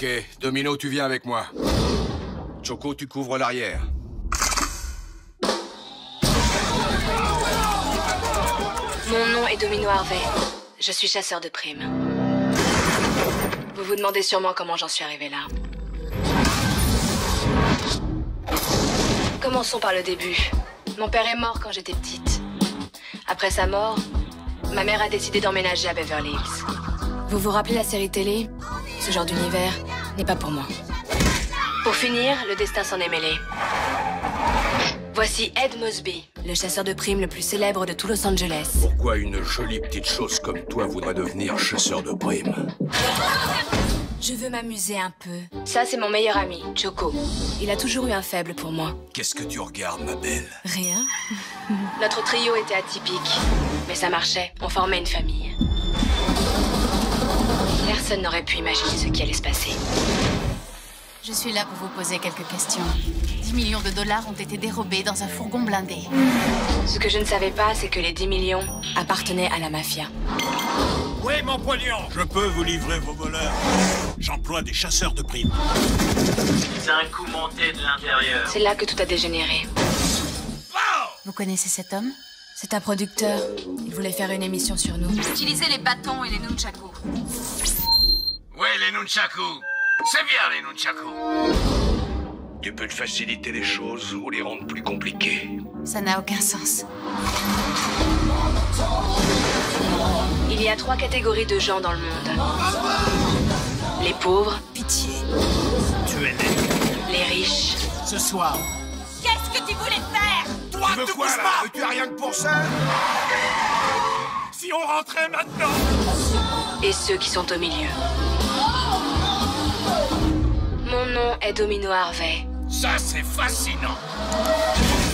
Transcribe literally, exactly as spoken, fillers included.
Ok, Domino, tu viens avec moi. Choco, tu couvres l'arrière. Mon nom est Domino Harvey. Je suis chasseur de primes. Vous vous demandez sûrement comment j'en suis arrivé là. Commençons par le début. Mon père est mort quand j'étais petite. Après sa mort, ma mère a décidé d'emménager à Beverly Hills. Vous vous rappelez la série télé? Ce genre d'univers n'est pas pour moi. Pour finir, le destin s'en est mêlé. Voici Ed Mosby, le chasseur de primes le plus célèbre de tout Los Angeles. Pourquoi une jolie petite chose comme toi voudrait devenir chasseur de primes? Je veux m'amuser un peu. Ça, c'est mon meilleur ami, Choco. Il a toujours eu un faible pour moi. Qu'est-ce que tu regardes, ma belle? Rien. Notre trio était atypique, mais ça marchait. On formait une famille. Personne n'aurait pu imaginer ce qui allait se passer. Je suis là pour vous poser quelques questions. dix millions de dollars ont été dérobés dans un fourgon blindé. Ce que je ne savais pas, c'est que les dix millions appartenaient à la mafia. Oui, mon poignon. Je peux vous livrer vos voleurs. J'emploie des chasseurs de primes. C'est un coup monté de l'intérieur. C'est là que tout a dégénéré. Vous connaissez cet homme? C'est un producteur. Il voulait faire une émission sur nous. Utilisez les bâtons et les nunchakus. Ouais, les nunchakus. C'est bien, les nunchakus. Tu peux te faciliter les choses ou les rendre plus compliquées. Ça n'a aucun sens. Il y a trois catégories de gens dans le monde. Les pauvres. Pitié. Tu es né. Les riches. Ce soir. Qu'est-ce que tu voulais faire? Toi, Tu veux quoi, là? Tu as rien que pour ça? Si on rentrait maintenant. Et ceux qui sont au milieu. Mon nom est Domino Harvey. Ça, c'est fascinant.